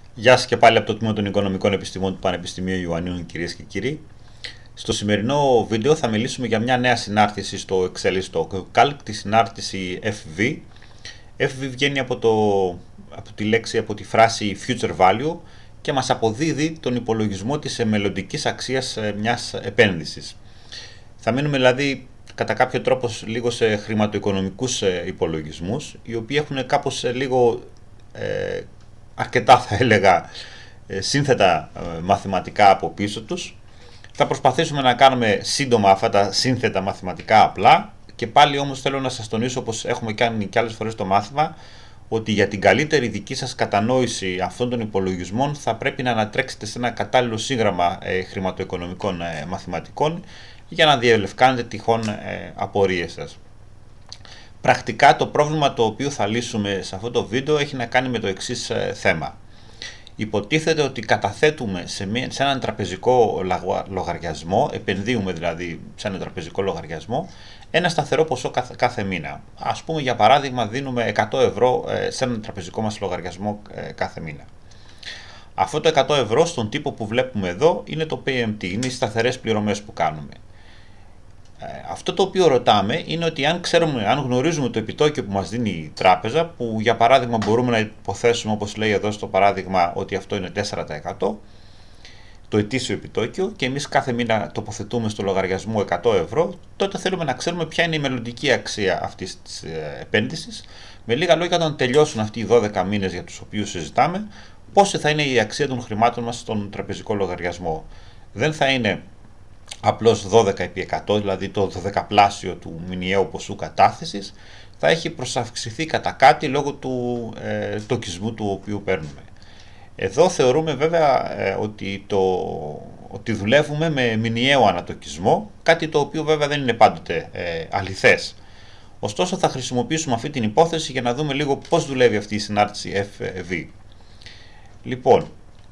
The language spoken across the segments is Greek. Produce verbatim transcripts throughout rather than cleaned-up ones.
Γεια σας και πάλι από το Τμήμα των Οικονομικών Επιστημών του Πανεπιστημίου Ιωαννίνων, κυρίες και κύριοι. Στο σημερινό βίντεο θα μιλήσουμε για μια νέα συνάρτηση στο Excel στο Calc, τη συνάρτηση εφ βι. εφ βι βγαίνει από, το, από τη λέξη, από τη φράση Future Value και μας αποδίδει τον υπολογισμό της μελλοντικής αξίας μιας επένδυσης. Θα μείνουμε δηλαδή κατά κάποιο τρόπο λίγο σε χρηματοοικονομικούς υπολογισμούς, οι οποίοι έχουν κάπως λίγο ε, αρκετά, θα έλεγα, σύνθετα μαθηματικά από πίσω τους. Θα προσπαθήσουμε να κάνουμε σύντομα αυτά τα σύνθετα μαθηματικά απλά, και πάλι όμως θέλω να σας τονίσω, όπως έχουμε κάνει και άλλες φορές στο μάθημα, ότι για την καλύτερη δική σας κατανόηση αυτών των υπολογισμών θα πρέπει να ανατρέξετε σε ένα κατάλληλο σύγγραμμα ε, χρηματοοικονομικών ε, μαθηματικών για να διελευκάνετε τυχόν ε, απορίες σας. Πρακτικά το πρόβλημα το οποίο θα λύσουμε σε αυτό το βίντεο έχει να κάνει με το εξής ε, θέμα. Υποτίθεται ότι καταθέτουμε σε, μια, σε έναν τραπεζικό λογαριασμό, επενδύουμε δηλαδή σε έναν τραπεζικό λογαριασμό, ένα σταθερό ποσό κάθε, κάθε μήνα. Ας πούμε, για παράδειγμα, δίνουμε εκατό ευρώ ε, σε έναν τραπεζικό μας λογαριασμό ε, κάθε μήνα. Αυτό το εκατό ευρώ στον τύπο που βλέπουμε εδώ είναι το πέι εμ τι, είναι οι σταθερές πληρωμές που κάνουμε. Αυτό το οποίο ρωτάμε είναι ότι αν ξέρουμε, αν γνωρίζουμε το επιτόκιο που μας δίνει η τράπεζα, που για παράδειγμα μπορούμε να υποθέσουμε, όπως λέει εδώ στο παράδειγμα, ότι αυτό είναι τέσσερα τοις εκατό, το ετήσιο επιτόκιο, και εμείς κάθε μήνα τοποθετούμε στο λογαριασμό εκατό ευρώ, τότε θέλουμε να ξέρουμε ποια είναι η μελλοντική αξία αυτής της επένδυσης. Με λίγα λόγια, όταν τελειώσουν αυτοί οι δώδεκα μήνες για τους οποίους συζητάμε, πόση θα είναι η αξία των χρημάτων μας στον τραπεζικό λογαριασμό. Δεν θα είναι απλώς δώδεκα επί εκατό, δηλαδή το δωδεκαπλάσιο του μηνιαίου ποσού κατάθεσης, θα έχει προσαυξηθεί κατά κάτι λόγω του ε, τοκισμού του οποίου παίρνουμε. Εδώ θεωρούμε βέβαια ε, ότι, το, ότι δουλεύουμε με μηνιαίο ανατοκισμό, κάτι το οποίο βέβαια δεν είναι πάντοτε ε, αληθές. Ωστόσο θα χρησιμοποιήσουμε αυτή την υπόθεση για να δούμε λίγο πώς δουλεύει αυτή η συνάρτηση εφ βι. Λοιπόν,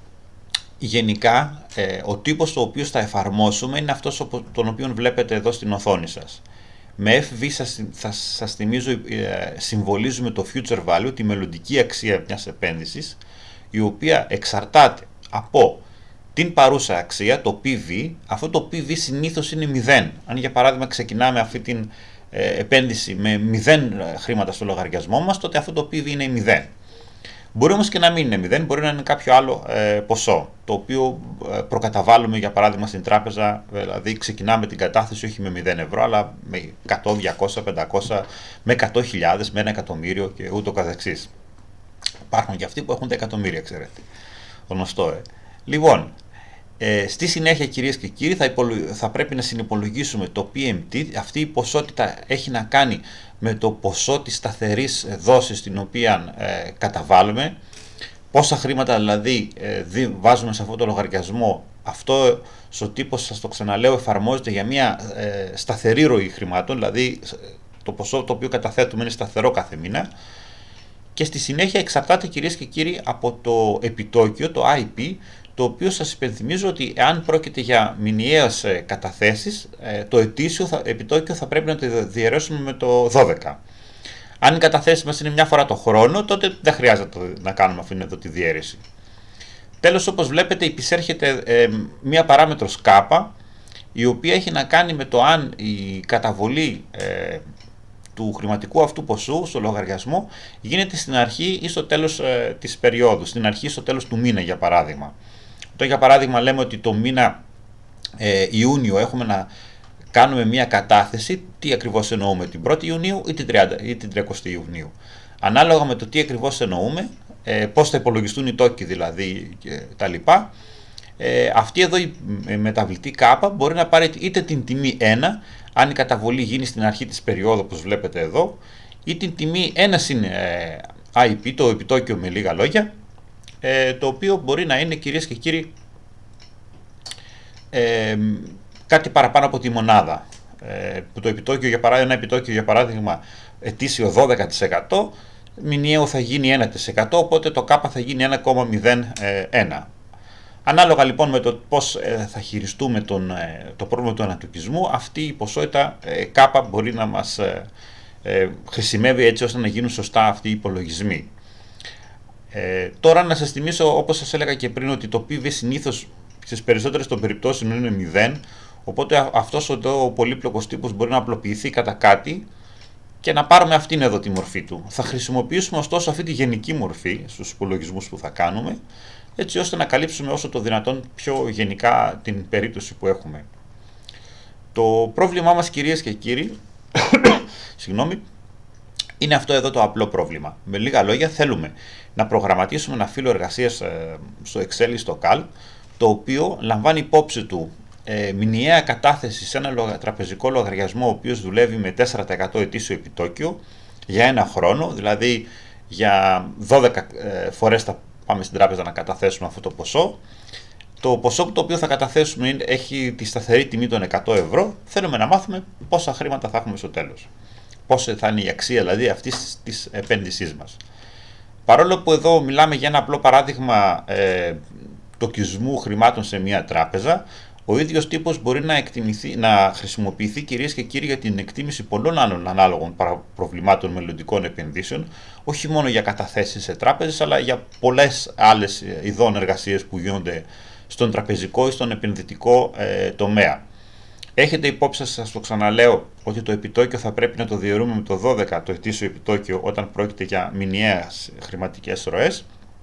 γενικά, ε, ο τύπος το οποίο θα εφαρμόσουμε είναι αυτός τον οποίο βλέπετε εδώ στην οθόνη σας. Με εφ βι σας, θα σας θυμίζω, ε, συμβολίζουμε το future value, τη μελλοντική αξία μιας επένδυσης, η οποία εξαρτάται από την παρούσα αξία, το πι βι. Αυτό το πι βι συνήθως είναι μηδέν. Αν για παράδειγμα ξεκινάμε αυτή την ε, επένδυση με μηδέν χρήματα στο λογαριασμό μας, τότε αυτό το πι βι είναι μηδέν. Μπορεί όμως και να μην είναι μηδέν, μπορεί να είναι κάποιο άλλο ε, ποσό, το οποίο ε, προκαταβάλουμε για παράδειγμα στην τράπεζα, δηλαδή ξεκινάμε την κατάθεση όχι με μηδέν ευρώ, αλλά με εκατό, διακόσια, πεντακόσια, με εκατό χιλιάδες, με ένα εκατομμύριο και ούτω καθεξής. Υπάρχουν και αυτοί που έχουν τα εκατομμύρια, ξέρετε. Γνωστό, ε. Λοιπόν, ε, στη συνέχεια, κυρίες και κύριοι, θα, υπολο... θα πρέπει να συνυπολογίσουμε το πι εμ τι. Αυτή η ποσότητα έχει να κάνει με το ποσό της σταθερής δόσης την οποία ε, καταβάλουμε. Πόσα χρήματα δηλαδή ε, βάζουμε σε αυτό το λογαριασμό. Αυτό ο τύπος, σας το ξαναλέω, εφαρμόζεται για μια ε, σταθερή ροή χρημάτων, δηλαδή το ποσό το οποίο καταθέτουμε είναι σταθερό κάθε μήνα. Και στη συνέχεια εξαρτάται, κυρίες και κύριοι, από το επιτόκιο, το άι πι, το οποίο σας υπενθυμίζω ότι εάν πρόκειται για μηνιαίες καταθέσεις, το ετήσιο επιτόκιο θα πρέπει να το διαιρέσουμε με το δώδεκα. Αν οι καταθέσεις μας είναι μια φορά το χρόνο, τότε δεν χρειάζεται να κάνουμε αυτήν εδώ τη διαίρεση. Τέλος, όπως βλέπετε, υπησέρχεται ε, μια παράμετρος K, η οποία έχει να κάνει με το αν η καταβολή ε, του χρηματικού αυτού ποσού στο λογαριασμό γίνεται στην αρχή ή στο τέλος ε, της περίοδου, στην αρχή ή στο τέλος του μήνα, για παράδειγμα. Το για παράδειγμα λέμε ότι το μήνα ε, Ιούνιο έχουμε να κάνουμε μια κατάθεση, τι ακριβώς εννοούμε, την πρώτη Ιουνίου ή την, τριάντα, ή την τριακοστή Ιουνίου. Ανάλογα με το τι ακριβώς εννοούμε, ε, πώς θα υπολογιστούν οι τόκοι δηλαδή και τα λοιπά, ε, αυτή εδώ η μεταβλητή K μπορεί να πάρει είτε την τιμή ένα, αν η καταβολή γίνει στην αρχή της περίοδου όπως βλέπετε εδώ, ή την τιμή ένα συν ε, άι πι, το επιτόκιο με λίγα λόγια, ε, το οποίο μπορεί να είναι, κυρίες και κύριοι, ε, κάτι παραπάνω από τη μονάδα. Ε, που το επιτόκιο, για παράδειγμα, ένα επιτόκιο για παράδειγμα ετήσιο δώδεκα τοις εκατό, μηνιαίο θα γίνει ένα τοις εκατό, οπότε το K θα γίνει ένα κόμμα μηδέν ένα. Ανάλογα λοιπόν με το πώς ε, θα χειριστούμε τον, ε, το πρόβλημα του ανατοκισμού, αυτή η ποσότητα ε, K μπορεί να μας ε, ε, χρησιμεύει έτσι ώστε να γίνουν σωστά αυτοί οι υπολογισμοί. Ε, τώρα να σας θυμίσω, όπως σας έλεγα και πριν, ότι το πι βι συνήθως στις περισσότερες των περιπτώσεων είναι μηδέν, οπότε αυτός εδώ ο πολύπλοκος τύπος μπορεί να απλοποιηθεί κατά κάτι και να πάρουμε αυτήν εδώ τη μορφή του. Θα χρησιμοποιήσουμε ωστόσο αυτή τη γενική μορφή στους υπολογισμούς που θα κάνουμε, έτσι ώστε να καλύψουμε όσο το δυνατόν πιο γενικά την περίπτωση που έχουμε. Το πρόβλημά μας, κυρίες και κύριοι, συγγνώμη, είναι αυτό εδώ το απλό πρόβλημα. Με λίγα λόγια, θέλουμε να προγραμματίσουμε ένα φύλλο εργασίας στο Excel ή στο Cal, το οποίο λαμβάνει υπόψη του ε, μηνιαία κατάθεση σε ένα τραπεζικό λογαριασμό, ο οποίος δουλεύει με τέσσερα τοις εκατό ετήσιο επιτόκιο για ένα χρόνο, δηλαδή για δώδεκα ε, φορές θα πάμε στην τράπεζα να καταθέσουμε αυτό το ποσό. Το ποσό το οποίο θα καταθέσουμε έχει τη σταθερή τιμή των εκατό ευρώ. Θέλουμε να μάθουμε πόσα χρήματα θα έχουμε στο τέλος. Πόση θα είναι η αξία δηλαδή αυτής της επένδυσής μας. Παρόλο που εδώ μιλάμε για ένα απλό παράδειγμα ε, τοκισμού χρημάτων σε μια τράπεζα, ο ίδιος τύπος μπορεί να, εκτιμηθεί, να χρησιμοποιηθεί, κυρίες και κύριοι, για την εκτίμηση πολλών άλλων ανάλογων προβλημάτων μελλοντικών επενδύσεων, όχι μόνο για καταθέσεις σε τράπεζες, αλλά για πολλές άλλες ειδών εργασίες που γίνονται στον τραπεζικό ή στον επενδυτικό ε, τομέα. Έχετε υπόψη σας, σας το ξαναλέω, ότι το επιτόκιο θα πρέπει να το διαιρούμε με το δώδεκα το ετήσιο επιτόκιο όταν πρόκειται για μηνιαίες χρηματικές ροές.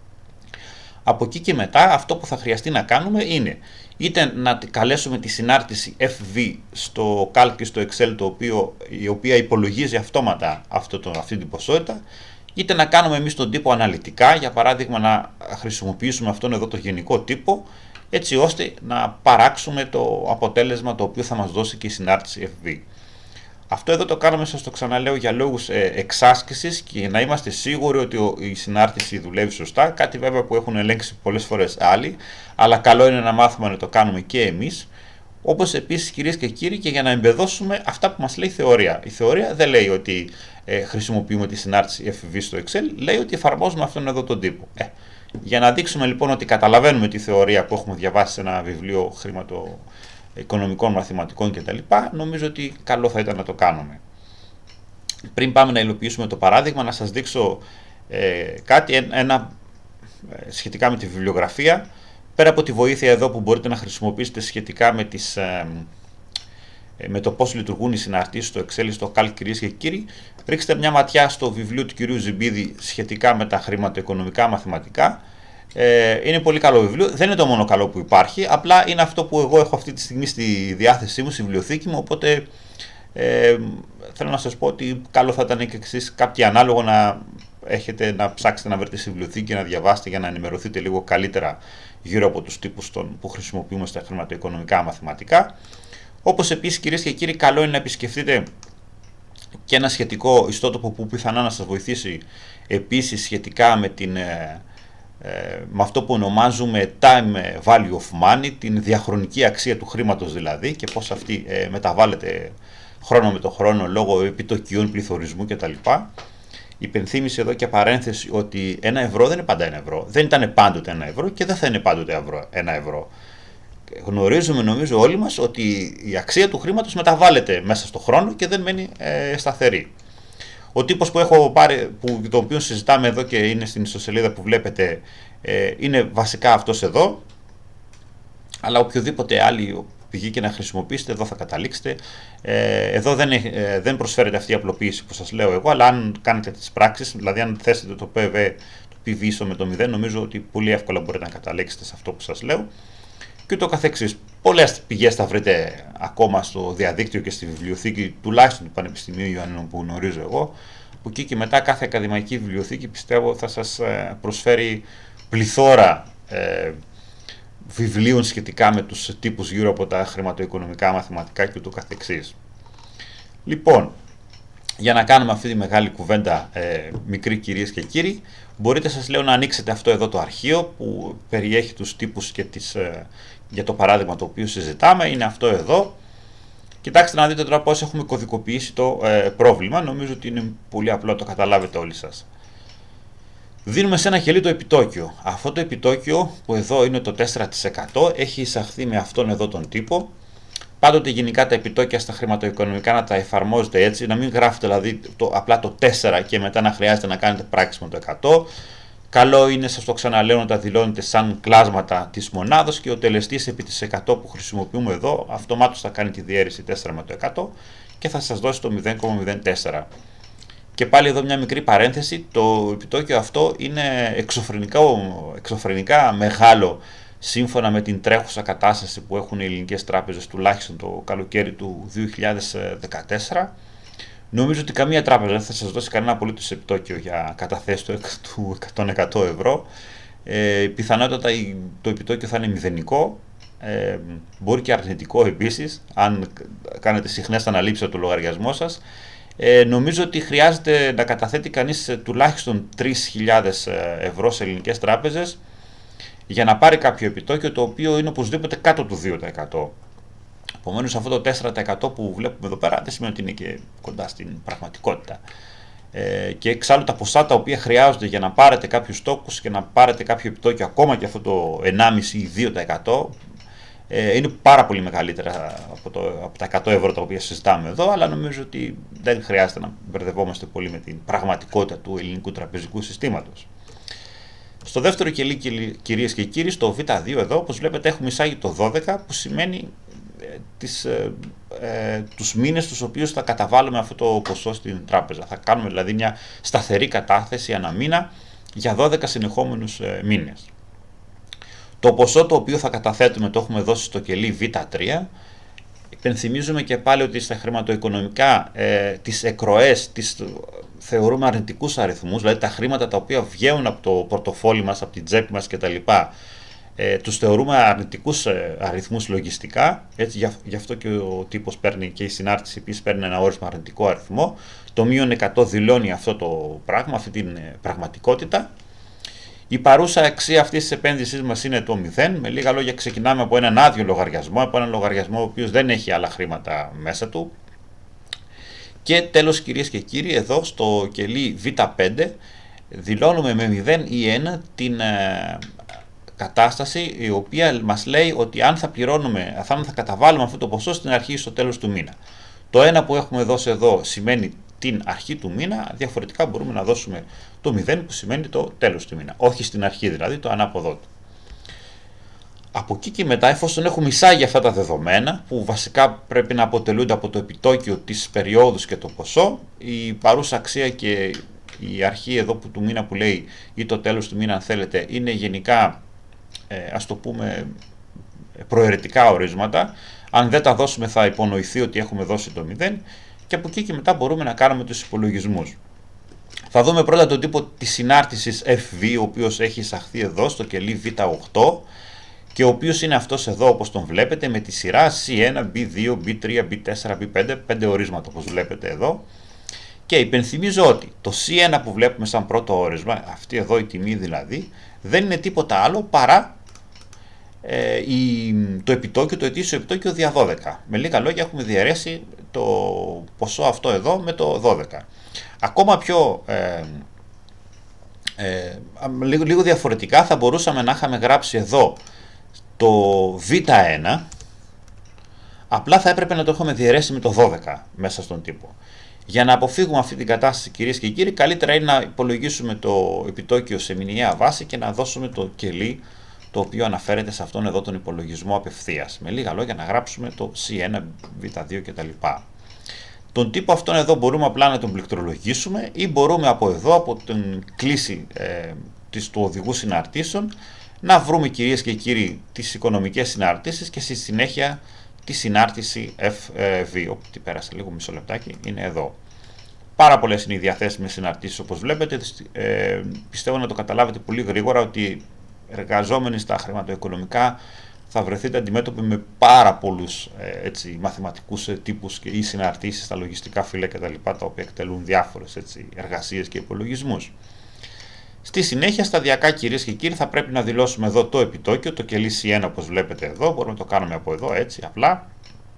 Από εκεί και μετά αυτό που θα χρειαστεί να κάνουμε είναι είτε να καλέσουμε τη συνάρτηση εφ βι στο Calc και στο Excel, το οποίο, η οποία υπολογίζει αυτόματα αυτό το, αυτή την ποσότητα, είτε να κάνουμε εμείς τον τύπο αναλυτικά, για παράδειγμα να χρησιμοποιήσουμε αυτόν εδώ το γενικό τύπο, έτσι ώστε να παράξουμε το αποτέλεσμα το οποίο θα μας δώσει και η συνάρτηση εφ βι. Αυτό εδώ το κάνουμε, σας το ξαναλέω, για λόγους ε, εξάσκησης και να είμαστε σίγουροι ότι ο, η συνάρτηση δουλεύει σωστά, κάτι βέβαια που έχουν ελέγξει πολλές φορές άλλοι, αλλά καλό είναι να μάθουμε να το κάνουμε και εμείς, όπως επίσης, κυρίες και κύριοι, και για να εμπεδώσουμε αυτά που μας λέει η θεωρία. Η θεωρία δεν λέει ότι ε, χρησιμοποιούμε τη συνάρτηση εφ βι στο Excel, λέει ότι εφαρμόζουμε αυτόν εδώ τον τύπο. Ε, για να δείξουμε λοιπόν ότι καταλαβαίνουμε τη θεωρία που έχουμε διαβάσει σε ένα βιβλίο χρηματοοικονομικών μαθηματικών κτλ., νομίζω ότι καλό θα ήταν να το κάνουμε. Πριν πάμε να υλοποιήσουμε το παράδειγμα, να σας δείξω ε, κάτι ένα, ε, σχετικά με τη βιβλιογραφία. Πέρα από τη βοήθεια εδώ που μπορείτε να χρησιμοποιήσετε σχετικά με, τις, ε, με το πώς λειτουργούν οι συναρτήσεις στο Excel, στο Calc, κυρίες και κύριοι, ρίξτε μια ματιά στο βιβλίο του κυρίου Ζιμπίδη σχετικά με τα χρηματοοικονομικά μαθηματικά. Ε, είναι πολύ καλό βιβλίο. Δεν είναι το μόνο καλό που υπάρχει, απλά είναι αυτό που εγώ έχω αυτή τη στιγμή στη διάθεσή μου, στη βιβλιοθήκη μου, οπότε ε, θέλω να σας πω ότι καλό θα ήταν και εσείς κάποιο ανάλογο να έχετε, να ψάξετε να βρείτε στη βιβλιοθήκη και να διαβάσετε για να ενημερωθείτε λίγο καλύτερα γύρω από τους τύπους των, που χρησιμοποιούμε στα χρηματοοικονομικά μαθηματικά. Όπως επίσης, κυρίες και κύριοι, καλό είναι να επισκεφτείτε και ένα σχετικό ιστότοπο που πιθανά να σας βοηθήσει επίσης σχετικά με, την, ε, ε, με αυτό που ονομάζουμε time value of money, την διαχρονική αξία του χρήματος δηλαδή, και πώς αυτή ε, μεταβάλλεται χρόνο με το χρόνο λόγω επιτοκιών, πληθωρισμού κτλ. Υπενθύμηση εδώ και παρένθεση ότι ένα ευρώ δεν είναι πάντα ένα ευρώ. Δεν ήταν πάντοτε ένα ευρώ και δεν θα είναι πάντοτε ένα ευρώ. Γνωρίζουμε, νομίζω όλοι μας, ότι η αξία του χρήματος μεταβάλλεται μέσα στο χρόνο και δεν μένει ε, σταθερή. Ο τύπος που έχω πάρει, που, το οποίο συζητάμε εδώ και είναι στην ιστοσελίδα που βλέπετε, ε, είναι βασικά αυτός εδώ, αλλά οποιοδήποτε άλλη πηγή και να χρησιμοποιήσετε, εδώ θα καταλήξετε. Ε, εδώ δεν, ε, δεν προσφέρεται αυτή η απλοποίηση που σας λέω εγώ, αλλά αν κάνετε τις πράξεις, δηλαδή αν θέσετε το πι βι, το πι βι ίσο με το μηδέν, νομίζω ότι πολύ εύκολα μπορείτε να καταλήξετε σε αυτό που σας λέω. Και ούτω καθεξής. Πολλές πηγές θα βρείτε ακόμα στο διαδίκτυο και στη βιβλιοθήκη, τουλάχιστον του Πανεπιστημίου Ιωαννίνων που γνωρίζω εγώ. Από εκεί και μετά κάθε ακαδημαϊκή βιβλιοθήκη πιστεύω θα σας προσφέρει πληθώρα ε, βιβλίων σχετικά με τους τύπους γύρω από τα χρηματοοικονομικά μαθηματικά και ούτω καθεξής. Λοιπόν, για να κάνουμε αυτή τη μεγάλη κουβέντα, ε, μικροί κυρίες και κύριοι, μπορείτε, σας λέω, να ανοίξετε αυτό εδώ το αρχείο που περιέχει τους τύπους και τις, ε, για το παράδειγμα το οποίο συζητάμε. Είναι αυτό εδώ. Κοιτάξτε να δείτε τώρα πώς έχουμε κωδικοποιήσει το ε, πρόβλημα. Νομίζω ότι είναι πολύ απλό να το καταλάβετε όλοι σας. Δίνουμε σε ένα χελί το επιτόκιο. Αυτό το επιτόκιο που εδώ είναι το τέσσερα τοις εκατό έχει εισαχθεί με αυτόν εδώ τον τύπο. Πάντοτε γενικά τα επιτόκια στα χρηματοοικονομικά να τα εφαρμόζετε έτσι, να μην γράφετε δηλαδή το, απλά το τέσσερα και μετά να χρειάζεται να κάνετε πράξη με το εκατό. Καλό είναι, σας το ξαναλέω, να τα δηλώνετε σαν κλάσματα της μονάδος και ο τελεστής επί της εκατό που χρησιμοποιούμε εδώ αυτομάτως θα κάνει τη διαίρεση τέσσερα με το εκατό και θα σας δώσει το μηδέν κόμμα μηδέν τέσσερα. Και πάλι εδώ μια μικρή παρένθεση, το επιτόκιο αυτό είναι εξωφρενικά, εξωφρενικά μεγάλο σύμφωνα με την τρέχουσα κατάσταση που έχουν οι ελληνικές τράπεζες τουλάχιστον το καλοκαίρι του δύο χιλιάδες δεκατέσσερα. Νομίζω ότι καμία τράπεζα δεν θα σας δώσει κανένα απολύτως επιτόκιο για καταθέσεις του εκατό ευρώ. Ε, πιθανότατα το επιτόκιο θα είναι μηδενικό, ε, μπορεί και αρνητικό επίσης, αν κάνετε συχνές αναλήψεις από το λογαριασμό σας. Ε, νομίζω ότι χρειάζεται να καταθέτει κανείς τουλάχιστον τρεις χιλιάδες ευρώ σε ελληνικές τράπεζες για να πάρει κάποιο επιτόκιο το οποίο είναι οπωσδήποτε κάτω του δύο τοις εκατό. Επομένως αυτό το τέσσερα τοις εκατό που βλέπουμε εδώ πέρα δεν σημαίνει ότι είναι και κοντά στην πραγματικότητα. Ε, και εξάλλου τα ποσά τα οποία χρειάζονται για να πάρετε κάποιους τόκους και να πάρετε κάποιο επιτόκιο, ακόμα και αυτό το ενάμιση ή δύο τοις εκατό, ε, είναι πάρα πολύ μεγαλύτερα από, το, από τα εκατό ευρώ τα οποία συζητάμε εδώ, αλλά νομίζω ότι δεν χρειάζεται να μπερδευόμαστε πολύ με την πραγματικότητα του ελληνικού τραπεζικού συστήματος. Στο δεύτερο κελί, κυρίες και κύριοι, στο β δύο εδώ, όπως βλέπετε έχουμε εισάγει το δώδεκα, που σημαίνει ε, τις, ε, ε, τους μήνες τους οποίους θα καταβάλουμε αυτό το ποσό στην τράπεζα. Θα κάνουμε δηλαδή μια σταθερή κατάθεση ανά μήνα για δώδεκα συνεχόμενους ε, μήνες. Το ποσό το οποίο θα καταθέτουμε το έχουμε δώσει στο κελί β τρία. Υπενθυμίζουμε και πάλι ότι στα χρηματοοικονομικά ε, τις εκροές τις θεωρούμε αρνητικούς αριθμούς, δηλαδή τα χρήματα τα οποία βγαίνουν από το πορτοφόλι μας, από την τσέπη μας κτλ. Ε, τους θεωρούμε αρνητικούς ε, αριθμούς λογιστικά, έτσι, γι' γι' αυτό και ο τύπος παίρνει και η συνάρτηση επίσης παίρνει ένα όρισμα αρνητικό αριθμό. Το μείον εκατό δηλώνει αυτό το πράγμα, αυτή την ε, πραγματικότητα. Η παρούσα αξία αυτής της επένδυσης μας είναι το μηδέν. Με λίγα λόγια, ξεκινάμε από έναν άδειο λογαριασμό, από έναν λογαριασμό ο οποίος δεν έχει άλλα χρήματα μέσα του. Και τέλος, κυρίες και κύριοι, εδώ στο κελί β πέντε δηλώνουμε με μηδέν ή ένα την ε, κατάσταση η οποία μας λέει ότι αν θα πληρώνουμε, αν θα καταβάλουμε αυτό το ποσό στην αρχή ή στο τέλος του μήνα. Το ένα που έχουμε δώσει εδώ σημαίνει την αρχή του μήνα, διαφορετικά μπορούμε να δώσουμε το μηδέν που σημαίνει το τέλος του μήνα. Όχι στην αρχή δηλαδή, το ανάποδό του. Από εκεί και μετά, εφόσον έχουμε εισάγει αυτά τα δεδομένα, που βασικά πρέπει να αποτελούνται από το επιτόκιο της περίοδου και το ποσό, η παρούσα αξία και η αρχή εδώ που, του μήνα που λέει ή το τέλος του μήνα αν θέλετε, είναι γενικά, ε, ας το πούμε, προαιρετικά ορίσματα. Αν δεν τα δώσουμε θα υπονοηθεί ότι έχουμε δώσει το μηδέν και από εκεί και μετά μπορούμε να κάνουμε τους υπολογισμούς. Θα δούμε πρώτα τον τύπο της συνάρτησης εφ βι, ο οποίος έχει εισαχθεί εδώ στο κελί β οκτώ και ο οποίος είναι αυτός εδώ όπως τον βλέπετε με τη σειρά σι ένα, μπι δύο, μπι τρία, μπι τέσσερα, μπι πέντε, πέντε ορίσματα όπως βλέπετε εδώ. Και υπενθυμίζω ότι το σι ένα που βλέπουμε σαν πρώτο όρισμα, αυτή εδώ η τιμή δηλαδή, δεν είναι τίποτα άλλο παρά ε, η, το επιτόκιο, το ετήσιο επιτόκιο δια δώδεκα. Με λίγα λόγια έχουμε διαιρέσει το ποσό αυτό εδώ με το δώδεκα. Ακόμα πιο ε, ε, λίγο, λίγο διαφορετικά θα μπορούσαμε να είχαμε γράψει εδώ το β ένα, απλά θα έπρεπε να το έχουμε διαιρέσει με το δώδεκα μέσα στον τύπο. Για να αποφύγουμε αυτή την κατάσταση, κυρίες και κύριοι, καλύτερα είναι να υπολογίσουμε το επιτόκιο σε μηνιαία βάση και να δώσουμε το κελί το οποίο αναφέρεται σε αυτόν εδώ τον υπολογισμό απευθείας. Με λίγα λόγια να γράψουμε το σι ένα, β δύο κτλ. Τον τύπο αυτόν εδώ μπορούμε απλά να τον πληκτρολογήσουμε ή μπορούμε από εδώ, από την κλίση ε, της, του οδηγού συναρτήσεων, να βρούμε, κυρίες και κύριοι, τις οικονομικές συναρτήσεις και στη συνέχεια τη συνάρτηση εφ βι. Όπου τι πέρασε λίγο, μισό λεπτάκι, είναι εδώ. Πάρα πολλές είναι οι διαθέσιμες συναρτήσεις όπως βλέπετε. Ε, πιστεύω να το καταλάβετε πολύ γρήγορα ότι εργαζόμενοι στα χρηματοοικονομικά θα βρεθείτε αντιμέτωποι με πάρα πολλούς ε, έτσι, μαθηματικούς ε, τύπους και ή συναρτήσεις στα λογιστικά φύλλα κτλ. Τα οποία εκτελούν διάφορες έτσι, εργασίες και υπολογισμούς. Στη συνέχεια, σταδιακά, κυρίες και κύριοι, θα πρέπει να δηλώσουμε εδώ το επιτόκιο, το κελί σι ένα όπως βλέπετε εδώ. Μπορούμε να το κάνουμε από εδώ έτσι απλά.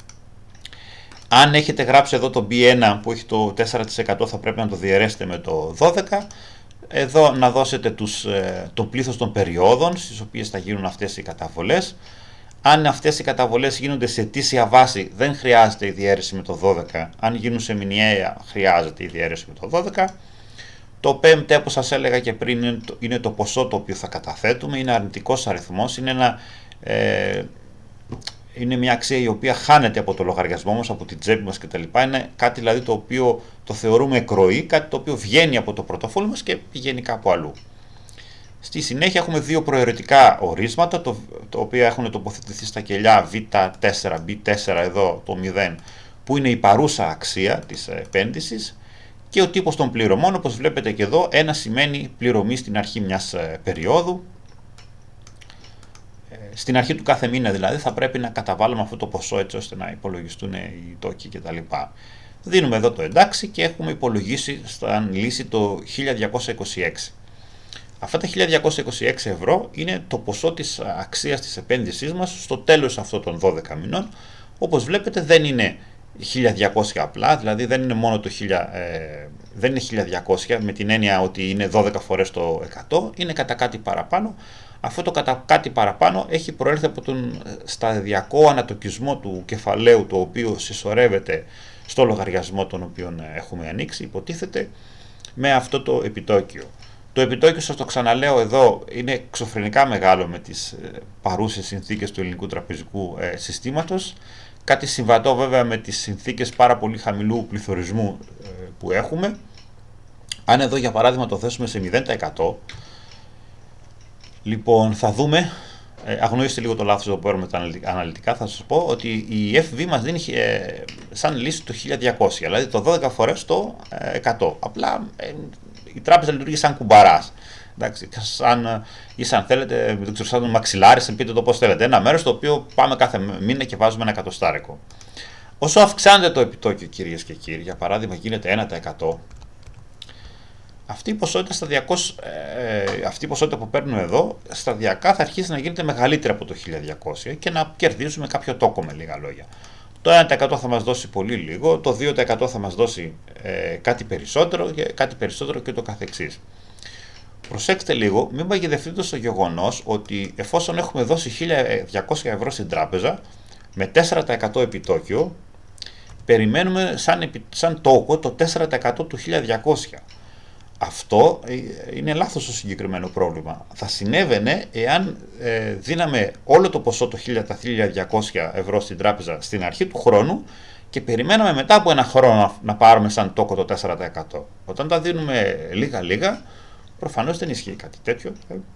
Αν έχετε γράψει εδώ το μπι ένα που έχει το τέσσερα τοις εκατό θα πρέπει να το διαιρέσετε με το δώδεκα. Εδώ να δώσετε τους, το πλήθος των περιόδων στις οποίες θα γίνουν αυτές οι καταβολές. Αν αυτές οι καταβολές γίνονται σε ετήσια βάση δεν χρειάζεται η διαίρεση με το δώδεκα. Αν γίνουν σε μηνιαία χρειάζεται η διαίρεση με το δώδεκα. Το πι εμ τι, όπως σας έλεγα και πριν, είναι το, είναι το ποσό το οποίο θα καταθέτουμε, είναι αρνητικός αριθμός, είναι, ένα, ε, είναι μια αξία η οποία χάνεται από το λογαριασμό μας, από την τσέπη μας κτλ. Είναι κάτι δηλαδή το οποίο το θεωρούμε εκροή, κάτι το οποίο βγαίνει από το πορτοφόλι μας και πηγαίνει κάπου αλλού. Στη συνέχεια έχουμε δύο προαιρετικά ορίσματα, το, το οποία έχουν τοποθετηθεί στα κελιά βι τέσσερα, μπι τέσσερα εδώ το μηδέν, που είναι η παρούσα αξία της επένδυσης, και ο τύπος των πληρωμών, όπως βλέπετε και εδώ, ένα σημαίνει πληρωμή στην αρχή μιας περίοδου. Στην αρχή του κάθε μήνα δηλαδή θα πρέπει να καταβάλουμε αυτό το ποσό έτσι ώστε να υπολογιστούν οι τόκοι κτλ. Δίνουμε εδώ το εντάξει και έχουμε υπολογίσει σαν λύση το χίλια διακόσια είκοσι έξι. Αυτά τα χίλια διακόσια είκοσι έξι ευρώ είναι το ποσό της αξίας της επένδυσής μας στο τέλος αυτών των δώδεκα μηνών. Όπως βλέπετε δεν είναι χίλια διακόσια απλά, δηλαδή δεν είναι μόνο το χίλια, ε, δεν είναι χίλια διακόσια με την έννοια ότι είναι δώδεκα φορές το εκατό, είναι κατά κάτι παραπάνω. Αυτό το κατά κάτι παραπάνω έχει προέλθει από τον σταδιακό ανατοκισμό του κεφαλαίου, το οποίο συσσωρεύεται στο λογαριασμό τον οποίο έχουμε ανοίξει, υποτίθεται, με αυτό το επιτόκιο. Το επιτόκιο, σας το ξαναλέω εδώ, είναι εξωφρενικά μεγάλο με τις παρούσες συνθήκες του ελληνικού τραπεζικού συστήματος. Κάτι συμβατό βέβαια με τις συνθήκες πάρα πολύ χαμηλού πληθωρισμού που έχουμε. Αν εδώ για παράδειγμα το θέσουμε σε μηδέν τοις εκατό, λοιπόν θα δούμε, αγνοήστε λίγο το λάθος εδώ που παίρνουμε τα αναλυτικά, θα σας πω ότι η εφ βι μας δίνει σαν λύση το χίλια διακόσια, δηλαδή το δώδεκα φορές το εκατό. Απλά η τράπεζα λειτουργεί σαν κουμπαράς. Εντάξει, σαν, ή σαν θέλετε, δεν ξέρω, σαν μαξιλάρι, πείτε το πώς θέλετε. Ένα μέρος το οποίο πάμε κάθε μήνα και βάζουμε ένα εκατοστάρικο. Όσο αυξάνεται το επιτόκιο, κυρίες και κύριοι, για παράδειγμα γίνεται ένα τοις εκατό, αυτή η ποσότητα, σταδιακώς, ε, αυτή η ποσότητα που παίρνουμε εδώ σταδιακά θα αρχίσει να γίνεται μεγαλύτερη από το χίλια διακόσια και να κερδίζουμε κάποιο τόκο, με λίγα λόγια. Το ένα τοις εκατό θα μας δώσει πολύ λίγο, το δύο τοις εκατό θα μας δώσει ε, κάτι περισσότερο και κάτι περισσότερο και το καθεξής. Προσέξτε λίγο, μην παγιδευτείτε στο γεγονός ότι εφόσον έχουμε δώσει χίλια διακόσια ευρώ στην τράπεζα με τέσσερα τοις εκατό επιτόκιο, περιμένουμε σαν, σαν τόκο το τέσσερα τοις εκατό του χίλια διακόσια. Αυτό είναι λάθος το συγκεκριμένο πρόβλημα. Θα συνέβαινε εάν ε, δίναμε όλο το ποσό το χίλια διακόσια ευρώ στην τράπεζα στην αρχή του χρόνου και περιμέναμε μετά από ένα χρόνο να πάρουμε σαν τόκο το τέσσερα τοις εκατό. Όταν τα δίνουμε λίγα-λίγα, προφανώς δεν ισχύει κάτι τέτοιο.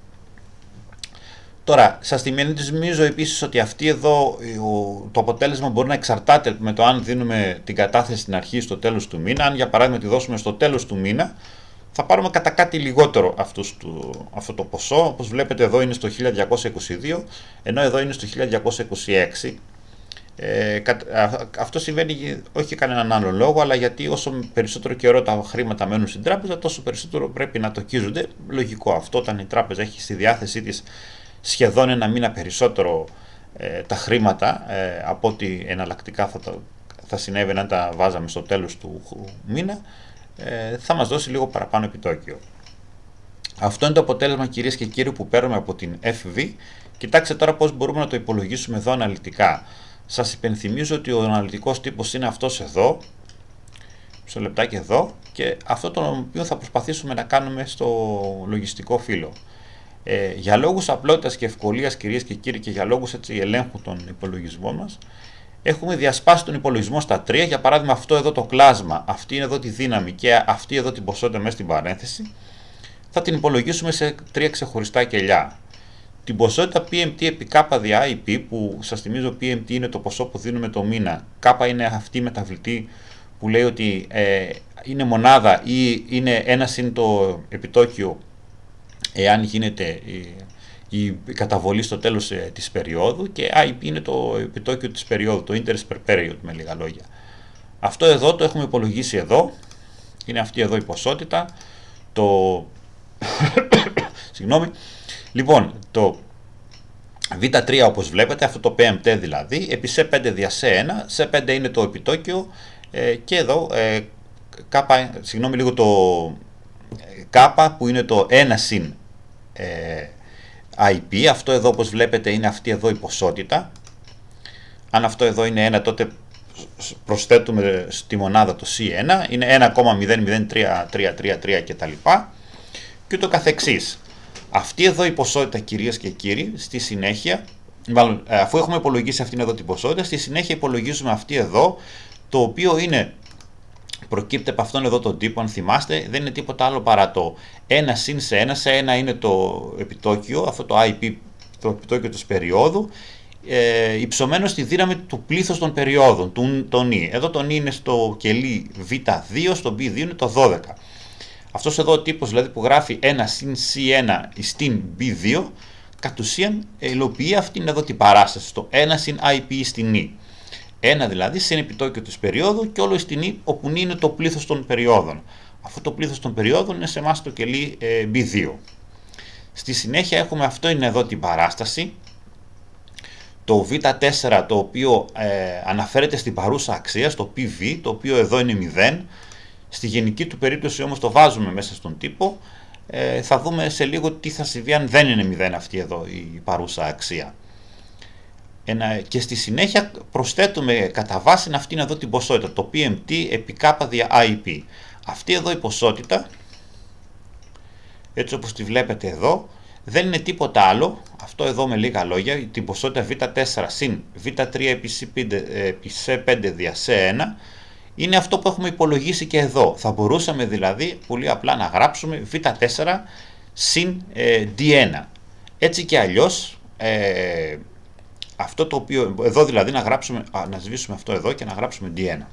Τώρα, σας θυμίζω επίσης ότι αυτή εδώ, το αποτέλεσμα μπορεί να εξαρτάται με το αν δίνουμε την κατάθεση στην αρχή ή στο τέλος του μήνα. Αν για παράδειγμα τη δώσουμε στο τέλος του μήνα, θα πάρουμε κατά κάτι λιγότερο αυτούς του, αυτό το ποσό. Όπως βλέπετε εδώ είναι στο χίλια διακόσια είκοσι δύο, ενώ εδώ είναι στο χίλια διακόσια είκοσι έξι. Ε, αυτό συμβαίνει όχι για κανέναν άλλο λόγο, αλλά γιατί όσο περισσότερο καιρό τα χρήματα μένουν στην τράπεζα, τόσο περισσότερο πρέπει να τοκίζονται. Λογικό αυτό, όταν η τράπεζα έχει στη διάθεσή της σχεδόν ένα μήνα περισσότερο ε, τα χρήματα ε, από ό,τι εναλλακτικά θα, τα, θα συνέβαινε αν τα βάζαμε στο τέλος του μήνα, ε, θα μας δώσει λίγο παραπάνω επιτόκιο. Αυτό είναι το αποτέλεσμα, κυρίες και κύριοι, που παίρνουμε από την εφ βι. Κοιτάξτε τώρα πώς μπορούμε να το υπολογίσουμε εδώ αναλυτικά. Σας υπενθυμίζω ότι ο αναλυτικός τύπος είναι αυτός εδώ, στο λεπτάκι εδώ, και αυτό το οποίο θα προσπαθήσουμε να κάνουμε στο λογιστικό φύλλο. Ε, για λόγους απλότητας και ευκολίας, κυρίες και κύριοι, και για λόγους έτσι ελέγχου των υπολογισμών μας, έχουμε διασπάσει τον υπολογισμό στα τρία. Για παράδειγμα, αυτό εδώ το κλάσμα, αυτή είναι εδώ τη δύναμη και αυτή εδώ την ποσότητα μέσα στην παρένθεση, θα την υπολογίσουμε σε τρία ξεχωριστά κελιά. Την ποσότητα πι εμ τι επί K δι άι πι, που σας θυμίζω πι εμ τι είναι το ποσό που δίνουμε το μήνα, K είναι αυτή η μεταβλητή που λέει ότι ε, είναι μονάδα ή είναι ένα συν το επιτόκιο εάν γίνεται η, η καταβολή στο τέλος ε, της περίοδου, και άι πι είναι το επιτόκιο της περίοδου, το interest per period, με λίγα λόγια. Αυτό εδώ το έχουμε υπολογίσει εδώ, είναι αυτή εδώ η ποσότητα, το... συγγνώμη. Λοιπόν, το βι τρία, όπως βλέπετε, αυτό το πι εμ τι δηλαδή, επί σι πέντε δια σι ένα, σι πέντε είναι το επιτόκιο ε, και εδώ, ε, K, συγγνώμη λίγο, το K που είναι το ένα συν ε, άι πι, αυτό εδώ όπως βλέπετε είναι αυτή εδώ η ποσότητα. Αν αυτό εδώ είναι ένα, τότε προσθέτουμε στη μονάδα το σι ένα, είναι ένα κόμμα μηδέν μηδέν τρία τρία τρία τρία κτλ. Και ούτω καθεξής. Αυτή εδώ η ποσότητα, κυρίες και κύριοι, στη συνέχεια, μάλλον, αφού έχουμε υπολογίσει αυτήν εδώ την ποσότητα, στη συνέχεια υπολογίζουμε αυτή εδώ, το οποίο είναι, προκύπτει από αυτόν εδώ τον τύπο, αν θυμάστε, δεν είναι τίποτα άλλο παρά το ένα συν σε ένα, σε ένα είναι το επιτόκιο, αυτό το άι πι, το επιτόκιο της περίοδου, ε, υψωμένο στη δύναμη του πλήθους των περιόδων, του, τον I. Εδώ τον I είναι στο κελί βι δύο, στο μπι δύο είναι το δώδεκα. Αυτός εδώ ο τύπος δηλαδή που γράφει ένα συν σι ένα στην μπι δύο, κατ' ουσίαν υλοποιεί αυτήν εδώ την παράσταση, το ένα συν άι πι στην I. ένα δηλαδή συν επιτόκιο της περίοδου και όλο στην I, όπου I είναι το πλήθος των περιόδων. Αυτό το πλήθος των περιόδων είναι σε εμάς το κελί ε, μπι δύο. Στη συνέχεια έχουμε αυτό είναι εδώ την παράσταση, το βι τέσσερα, το οποίο ε, αναφέρεται στην παρούσα αξία, στο πι βι, το οποίο εδώ είναι μηδέν. Στη γενική του περίπτωση όμως το βάζουμε μέσα στον τύπο. Ε, θα δούμε σε λίγο τι θα συμβεί αν δεν είναι μηδέν αυτή εδώ η παρούσα αξία. Ένα, και στη συνέχεια προσθέτουμε κατά βάση αυτήν εδώ την ποσότητα, το πι εμ τι επί κάπα δια άι πι. Αυτή εδώ η ποσότητα, έτσι όπως τη βλέπετε εδώ, δεν είναι τίποτα άλλο, αυτό εδώ με λίγα λόγια, την ποσότητα βι τέσσερα συν βι τρία επί σι πέντε δια σι ένα, είναι αυτό που έχουμε υπολογίσει και εδώ. Θα μπορούσαμε δηλαδή πολύ απλά να γράψουμε βι τέσσερα συν ε, ντι ένα. Έτσι και αλλιώς, ε, αυτό το οποίο, εδώ δηλαδή να γράψουμε, α, να σβήσουμε αυτό εδώ και να γράψουμε ντι ένα.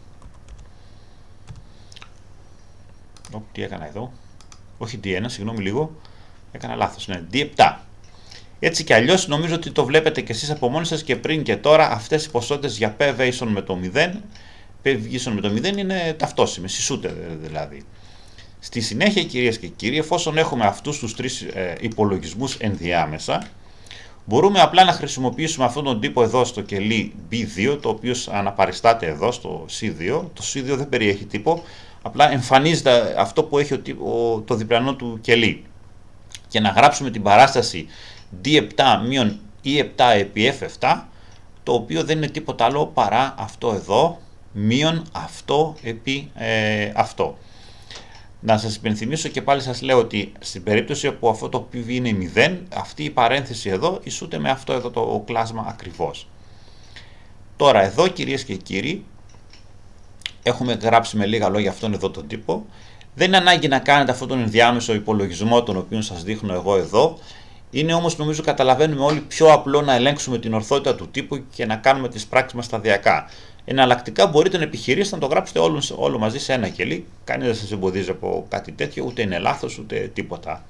Ω, τι έκανα εδώ, όχι ντι ένα, συγγνώμη λίγο, έκανα λάθος, ναι, ντι επτά. Έτσι και αλλιώς νομίζω ότι το βλέπετε και εσείς από μόνοι σας και πριν και τώρα, αυτές οι ποσότητες για πι ίσον με το μηδέν, πι ίσον με το μηδέν είναι ταυτόσιμες, ισούται δηλαδή. Στη συνέχεια, κυρίες και κύριοι, εφόσον έχουμε αυτούς τους τρεις ε, υπολογισμούς ενδιάμεσα, μπορούμε απλά να χρησιμοποιήσουμε αυτόν τον τύπο εδώ στο κελί μπι δύο, το οποίο αναπαριστάται εδώ στο σι δύο. Το σι δύο δεν περιέχει τύπο, απλά εμφανίζεται αυτό που έχει ο, το διπλανό του κελί. Και να γράψουμε την παράσταση ντι επτά μείον ι επτά επί εφ επτά, το οποίο δεν είναι τίποτα άλλο παρά αυτό εδώ, μείον αυτό επί ε, αυτό. Να σας υπενθυμίσω και πάλι σας λέω ότι στην περίπτωση όπου αυτό το πι βι είναι μηδέν, αυτή η παρένθεση εδώ ισούται με αυτό εδώ το κλάσμα ακριβώς. Τώρα εδώ, κυρίες και κύριοι, έχουμε γράψει με λίγα λόγια αυτόν εδώ τον τύπο. Δεν είναι ανάγκη να κάνετε αυτόν τον ενδιάμεσο υπολογισμό τον οποίο σας δείχνω εγώ εδώ. Είναι όμως, νομίζω καταλαβαίνουμε όλοι, πιο απλό να ελέγξουμε την ορθότητα του τύπου και να κάνουμε τις πράξεις μας σταδιακά. Εναλλακτικά μπορείτε να επιχειρήσετε να το γράψετε όλο, όλο μαζί σε ένα κελί. Κανείς δεν σας εμποδίζει από κάτι τέτοιο, ούτε είναι λάθος ούτε τίποτα.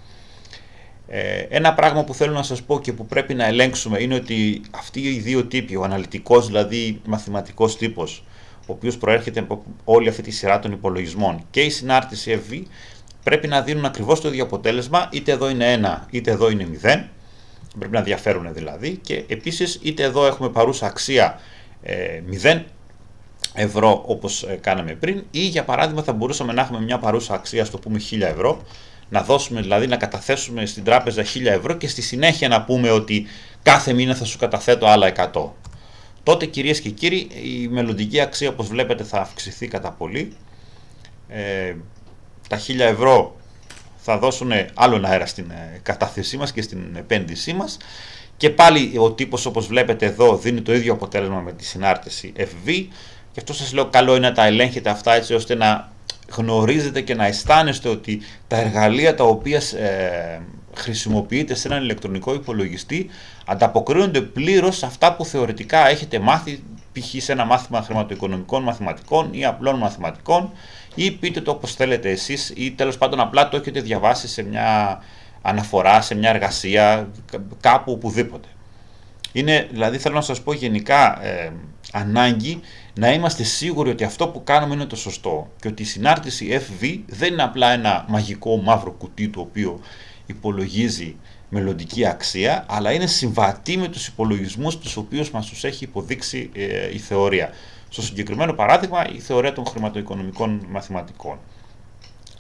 Ε, ένα πράγμα που θέλω να σας πω και που πρέπει να ελέγξουμε είναι ότι αυτοί οι δύο τύποι, ο αναλυτικός δηλαδή μαθηματικός τύπος, ο οποίος προέρχεται από όλη αυτή τη σειρά των υπολογισμών, και η συνάρτηση εφ βι, πρέπει να δίνουν ακριβώς το ίδιο αποτέλεσμα, είτε εδώ είναι ένα είτε εδώ είναι μηδέν, πρέπει να διαφέρουν δηλαδή, και επίσης είτε εδώ έχουμε παρούσα αξία ε, μηδέν ευρώ όπως ε, κάναμε πριν, ή για παράδειγμα θα μπορούσαμε να έχουμε μια παρούσα αξία, στο πούμε χίλια ευρώ, να δώσουμε δηλαδή να καταθέσουμε στην τράπεζα χίλια ευρώ και στη συνέχεια να πούμε ότι κάθε μήνα θα σου καταθέτω άλλα εκατό. Τότε, κυρίες και κύριοι, η μελλοντική αξία, όπως βλέπετε, θα αυξηθεί κατά πολύ. Ε, τα χίλια ευρώ θα δώσουν άλλον αέρα στην κατάθεσή μας και στην επένδυσή μας. Και πάλι ο τύπος, όπως βλέπετε εδώ, δίνει το ίδιο αποτέλεσμα με τη συνάρτηση εφ βι. Και αυτό σας λέω, καλό είναι να τα ελέγχετε αυτά, έτσι ώστε να γνωρίζετε και να αισθάνεστε ότι τα εργαλεία τα οποία ε, χρησιμοποιείτε σε έναν ηλεκτρονικό υπολογιστή ανταποκρίνονται πλήρως σε αυτά που θεωρητικά έχετε μάθει, π.χ. σε ένα μάθημα χρηματοοικονομικών μαθηματικών ή απλών μαθηματικών, ή πείτε το όπως θέλετε εσείς, ή τέλος πάντων απλά το έχετε διαβάσει σε μια αναφορά, σε μια εργασία, κάπου οπουδήποτε. Είναι, δηλαδή θέλω να σας πω γενικά ε, ανάγκη να είμαστε σίγουροι ότι αυτό που κάνουμε είναι το σωστό και ότι η συνάρτηση εφ βι δεν είναι απλά ένα μαγικό μαύρο κουτί το οποίο υπολογίζει μελλοντική αξία, αλλά είναι συμβατή με τους υπολογισμούς τους οποίους μας τους έχει υποδείξει ε, η θεωρία. Στο συγκεκριμένο παράδειγμα, η θεωρία των χρηματοοικονομικών μαθηματικών.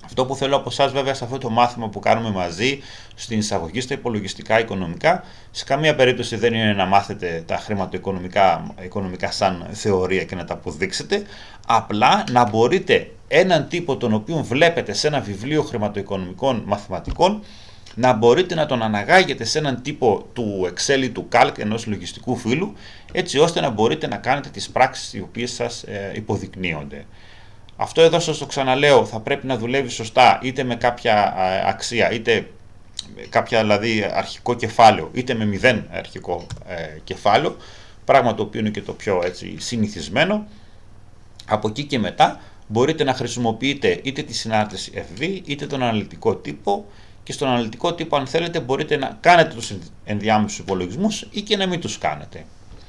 Αυτό που θέλω από εσάς βέβαια σε αυτό το μάθημα που κάνουμε μαζί, στην εισαγωγή στα υπολογιστικά οικονομικά, σε καμία περίπτωση δεν είναι να μάθετε τα χρηματοοικονομικά οικονομικά σαν θεωρία και να τα αποδείξετε, απλά να μπορείτε έναν τύπο τον οποίο βλέπετε σε ένα βιβλίο χρηματοοικονομικών μαθηματικών, να μπορείτε να τον αναγάγετε σε έναν τύπο του Excel ή του Calc, ενός λογιστικού φύλου, έτσι ώστε να μπορείτε να κάνετε τις πράξεις οι οποίες σας υποδεικνύονται. Αυτό εδώ σας το ξαναλέω, θα πρέπει να δουλεύει σωστά είτε με κάποια αξία, είτε με κάποια δηλαδή αρχικό κεφάλαιο, είτε με μηδέν αρχικό ε, κεφάλαιο, πράγμα το οποίο είναι και το πιο έτσι, συνηθισμένο. Από εκεί και μετά μπορείτε να χρησιμοποιείτε είτε τη συνάρτηση εφ βι είτε τον αναλυτικό τύπο, και στον αναλυτικό τύπο αν θέλετε μπορείτε να κάνετε τους ενδιάμεσους υπολογισμούς ή και να μην τους κάνετε.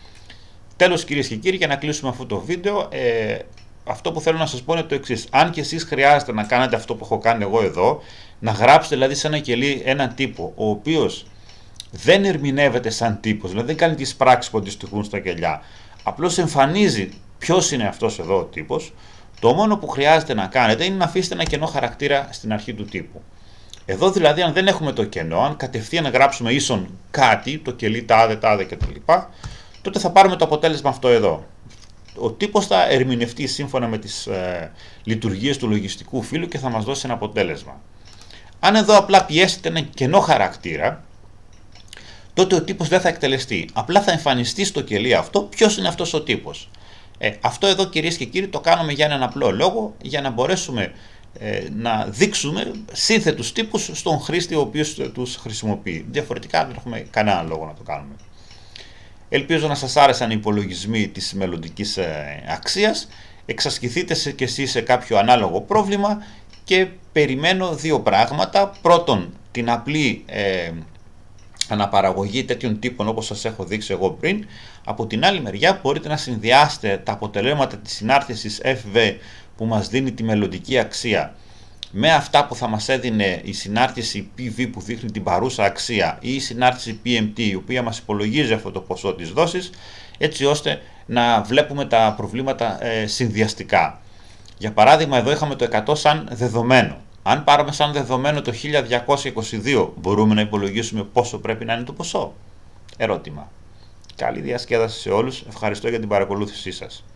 Τέλος κυρίες και κύριοι, για να κλείσουμε αυτό το βίντεο, ε, αυτό που θέλω να σας πω είναι το εξής. Αν και εσείς χρειάζεται να κάνετε αυτό που έχω κάνει εγώ εδώ, να γράψετε δηλαδή σε ένα κελί έναν τύπο ο οποίος δεν ερμηνεύεται σαν τύπος, δηλαδή δεν κάνει τις πράξεις που αντιστοιχούν στα κελιά, απλώς εμφανίζει ποιος είναι αυτός εδώ ο τύπος, το μόνο που χρειάζεται να κάνετε είναι να αφήσετε ένα κενό χαρακτήρα στην αρχή του τύπου. Εδώ δηλαδή αν δεν έχουμε το κενό, αν κατευθείαν γράψουμε ίσον κάτι, το κελί τάδε τάδε κτλ, τότε θα πάρουμε το αποτέλεσμα αυτό εδώ. Ο τύπος θα ερμηνευτεί σύμφωνα με τις ε, λειτουργίες του λογιστικού φύλου και θα μας δώσει ένα αποτέλεσμα. Αν εδώ απλά πιέσετε ένα κενό χαρακτήρα, τότε ο τύπος δεν θα εκτελεστεί. Απλά θα εμφανιστεί στο κελί αυτό ποιος είναι αυτός ο τύπος. Ε, αυτό εδώ κυρίες και κύριοι το κάνουμε για έναν απλό λόγο, για να μπορέσουμε ε, να δείξουμε σύνθετους τύπους στον χρήστη ο οποίος τους χρησιμοποιεί. Διαφορετικά δεν έχουμε κανένα λόγο να το κάνουμε. Ελπίζω να σας άρεσαν οι υπολογισμοί της μελλοντικής αξίας, εξασκηθείτε και εσείς σε κάποιο ανάλογο πρόβλημα και περιμένω δύο πράγματα. Πρώτον, την απλή ε, αναπαραγωγή τέτοιων τύπων όπως σας έχω δείξει εγώ πριν. Από την άλλη μεριά μπορείτε να συνδυάσετε τα αποτελέσματα της συνάρτησης εφ βι που μας δίνει τη μελλοντική αξία με αυτά που θα μας έδινε η συνάρτηση πι βι που δείχνει την παρούσα αξία ή η συνάρτηση πι εμ τι η οποία μας υπολογίζει αυτό το ποσό της δόσης, έτσι ώστε να βλέπουμε τα προβλήματα ε, συνδυαστικά. Για παράδειγμα εδώ είχαμε το εκατό σαν δεδομένο. Αν πάρουμε σαν δεδομένο το χίλια διακόσια είκοσι δύο, μπορούμε να υπολογίσουμε πόσο πρέπει να είναι το ποσό. Ερώτημα. Καλή διασκέδαση σε όλους. Ευχαριστώ για την παρακολούθησή σας.